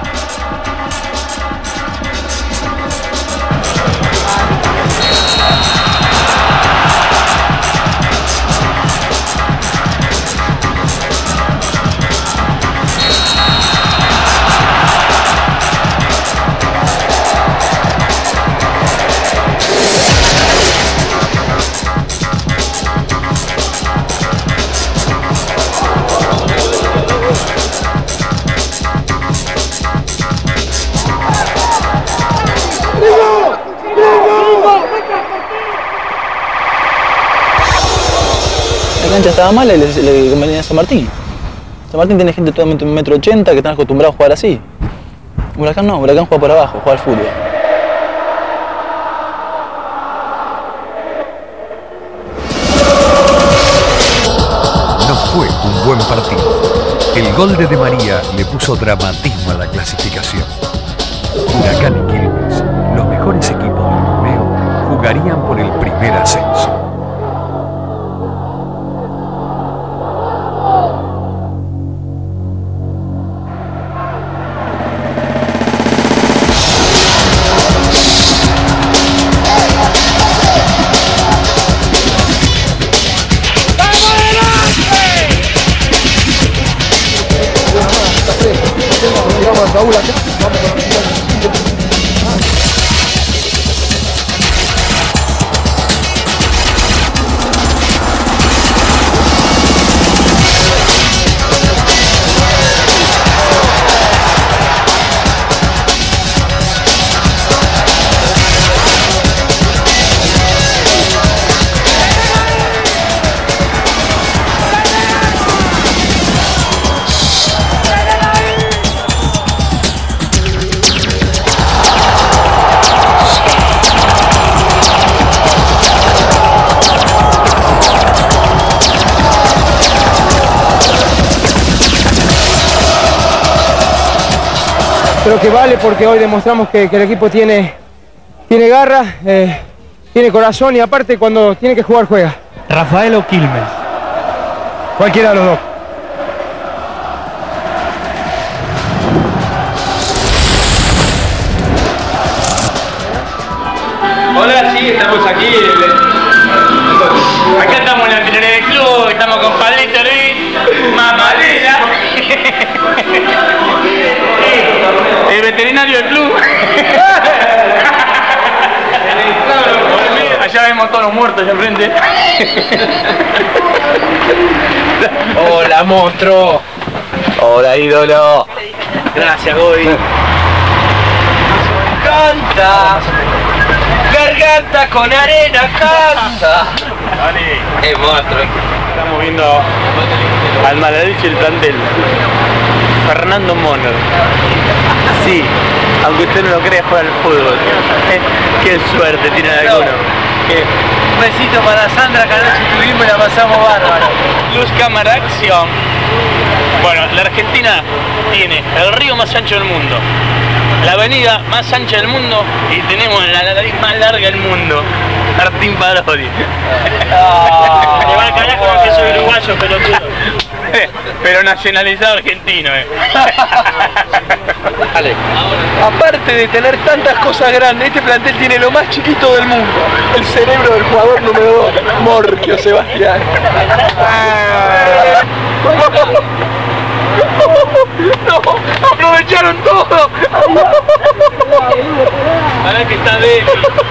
La cancha estaba mala y le, le convenía a San Martín. San Martín tiene gente totalmente un metro ochenta que están acostumbrados a jugar así. Huracán no, Huracán juega por abajo, juega al fútbol. No fue un buen partido. El gol de De María le puso dramatismo a la clasificación. Huracán y Quilmes, los mejores equipos del torneo, jugarían por el primer ascenso. Raúl acá, vamos con la creo que vale porque hoy demostramos que, que el equipo tiene, tiene garra, eh, tiene corazón y aparte cuando tiene que jugar, juega. Rafael o Quilmes. Cualquiera de los dos. Hola, sí, estamos aquí. Acá estamos en el interior del club, estamos con Pablito Luis, Mamadera, el veterinario del club. Allá vemos todos los muertos allá enfrente. Hola, monstruo. Hola, ídolo. Gracias, Gobi. Canta. Garganta con arena, canta. Es monstruo. Estamos viendo al Maladich y el plantel. Fernando Moner. Sí, aunque usted no lo crea, juega al fútbol. Qué suerte tiene alguno. ¿Qué? Un besito para Sandra, que anoche estuvimos y la pasamos bárbaro. Luz, cámara, acción. Bueno, la Argentina tiene el río más ancho del mundo, la avenida más ancha del mundo y tenemos la nariz más larga del mundo. Martín Parodi. Oh, Le va a caer como que soy uruguayo, pelotudo. Pero nacionalizado argentino, eh. Dale. Aparte de tener tantas cosas grandes, este plantel tiene lo más chiquito del mundo. El cerebro del jugador número dos, Morquio Sebastián. No, aprovecharon todo. Ahora que está débil.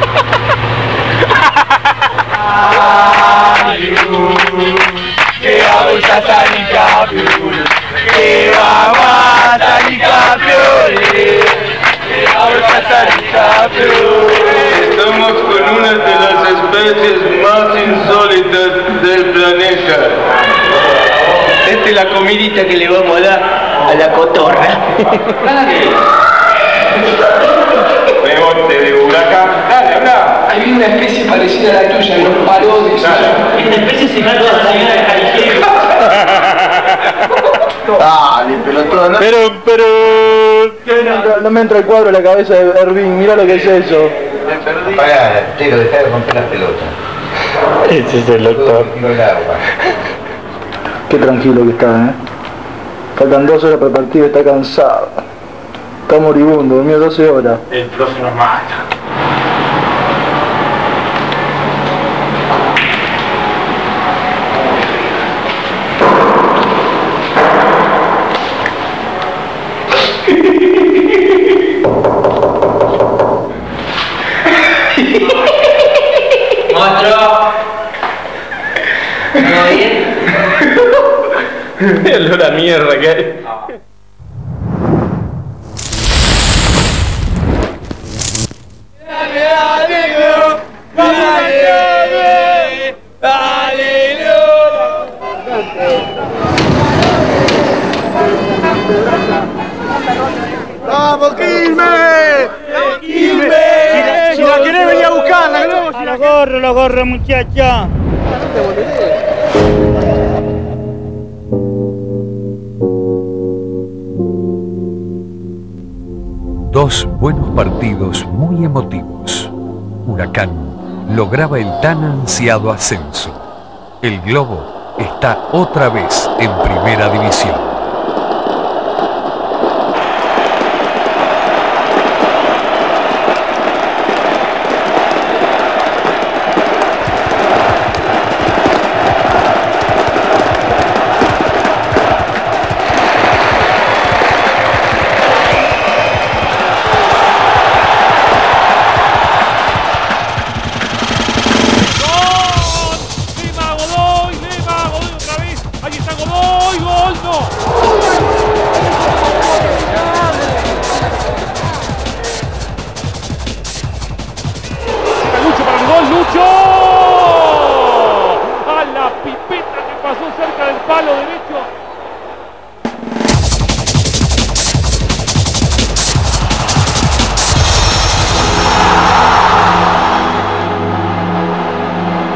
Que vamos a salir campeones, que vamos a salir campeones, que vamos a salir campeones. Estamos con una de las especies más insólitas del planeta. Esta es la comidita que le vamos a dar a la cotorra. Rebote de huracán. Dale, habla. Hay una especie parecida a la tuya, los Parodi. Esta especie se llama la señora de Callejero. Dale, pelotudo, no. Pero, pero... No, no me entra el cuadro en la cabeza de Ervin, mira lo que es eso. Pará, chico, dejá de romper las pelotas. Ese es el doctor. Qué tranquilo que está, ¿eh? Faltan dos horas para el partido, está cansado. Está moribundo, durmió doce horas. El profe nos mata. ¡Monstruo! ¿Todo bien? El olor a mierda que hay. ¡Vamos, Quilmes! ¡Quilmes! Si la querés venir a buscarla, ¿no? Si los gorros, los gorros, muchacha. Dos buenos partidos muy emotivos. Huracán lograba el tan ansiado ascenso. El Globo está otra vez en Primera División.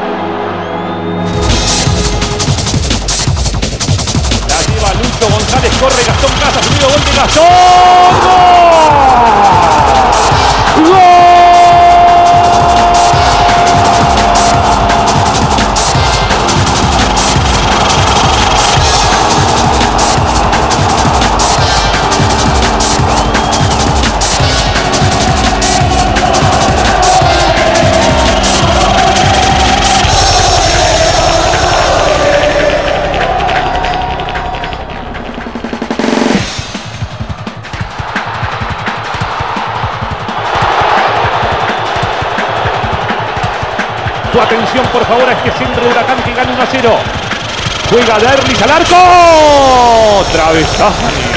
González corre Gastón Casas, primero gol de Gastón. ¡Gol! ¡Gol! Su atención, por favor, a este centro de Huracán que gana uno a cero. Juega Derlis al arco. Travesaño.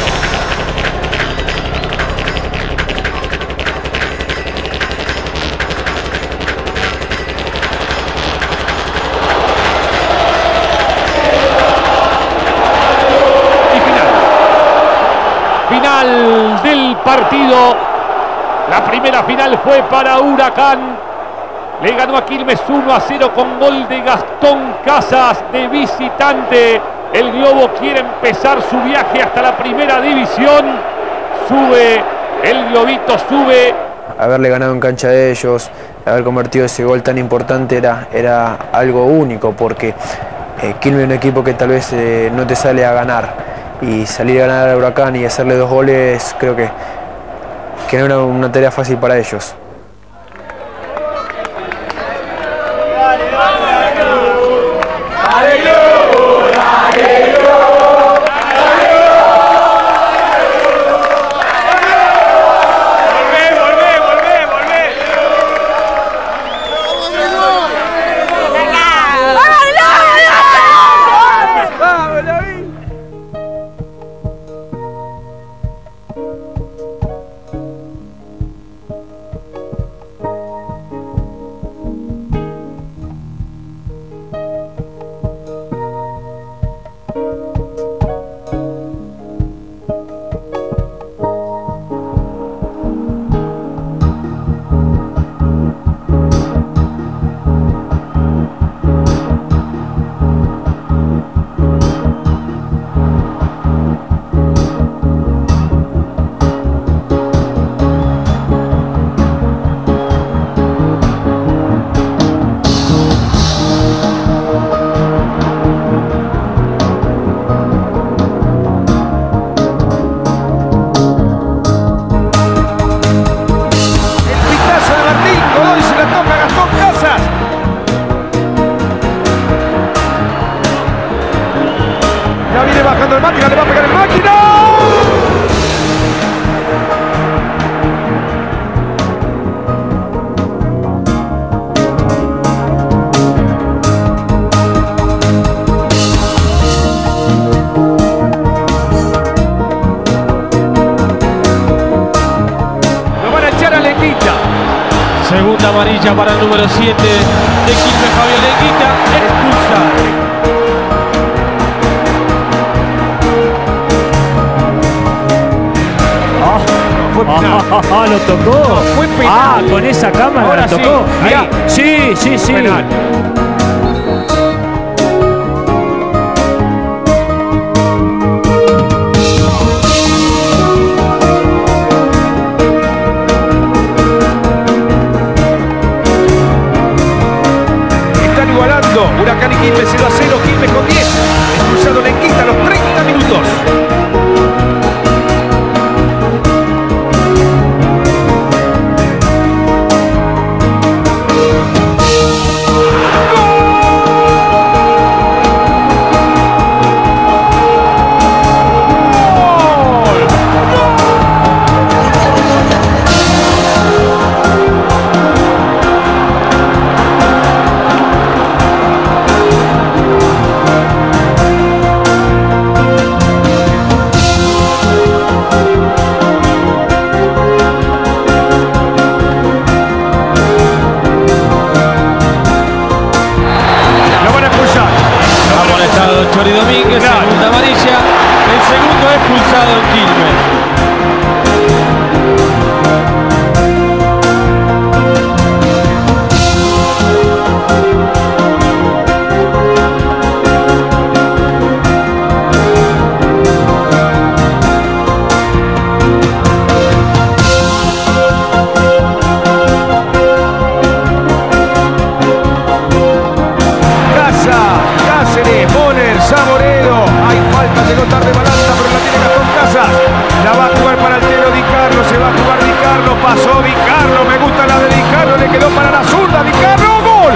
Y final. Final del partido. La primera final fue para Huracán. Le ganó a Quilmes uno a cero con gol de Gastón Casas de visitante. El Globo quiere empezar su viaje hasta la primera división. Sube, el Globito sube. Haberle ganado en cancha de ellos, haber convertido ese gol tan importante era, era algo único, porque eh, Quilmes es un equipo que tal vez eh, no te sale a ganar. Y salir a ganar al Huracán y hacerle dos goles, creo que, que no era una tarea fácil para ellos. Segunda amarilla para el número siete de Quilmes, Fabián Lenguita, expulsado. Ah, lo tocó. Fue penal. Ah, con esa cámara Ahora lo tocó. sí, mirá. Sí, sí, sí. Penal. Están igualando Huracán y Quilmes cero a cero. Quilmes con diez. Expulsado Lenguita a los treinta minutos. Chori Domínguez, segunda amarilla, el segundo expulsado en Quilmes. la de Di Carlo, le quedó para la zurda, Di Carlo, gol.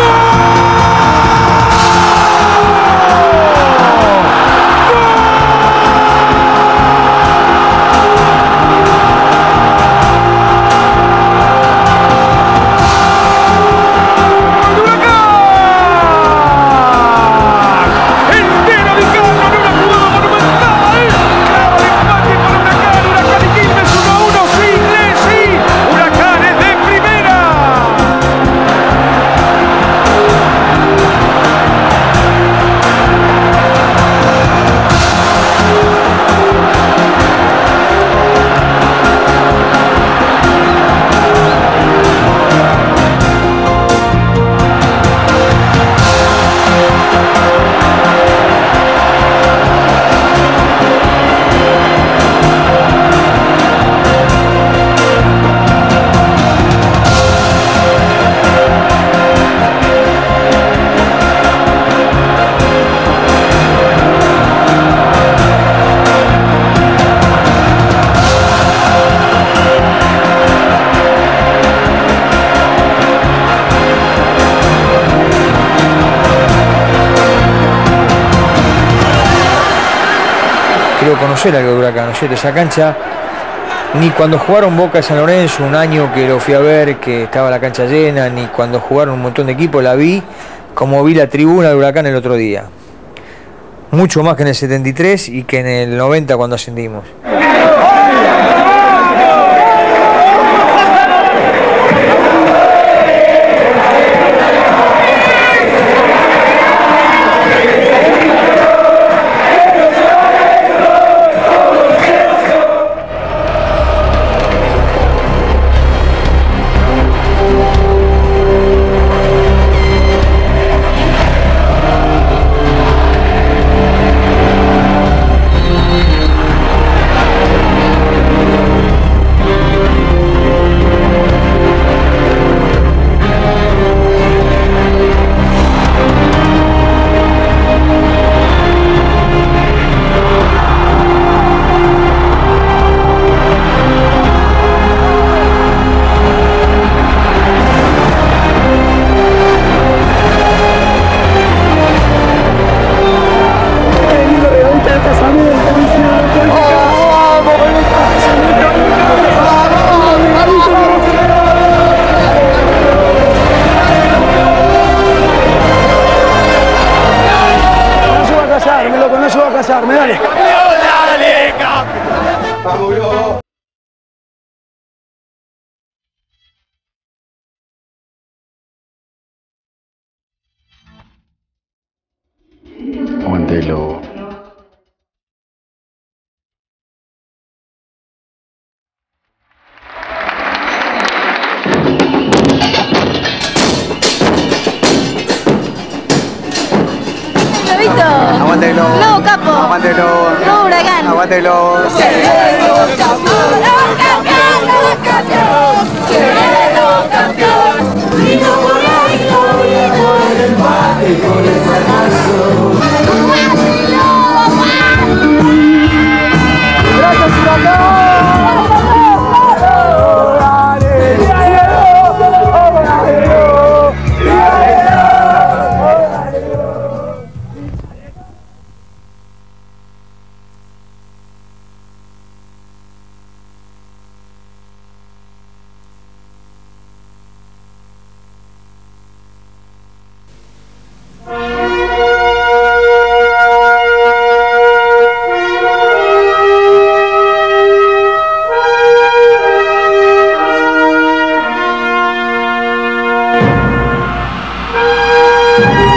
Conocer algo de Huracán, ¿no es cierto? Esa cancha, ni cuando jugaron Boca de San Lorenzo, un año que lo fui a ver, que estaba la cancha llena, ni cuando jugaron un montón de equipos, la vi como vi la tribuna de Huracán el otro día. Mucho más que en el setenta y tres y que en el noventa cuando ascendimos. Aguantelo. Aguántelo. No, capo. Aguántelo. No, Huracán. Aguántelo. Thank you.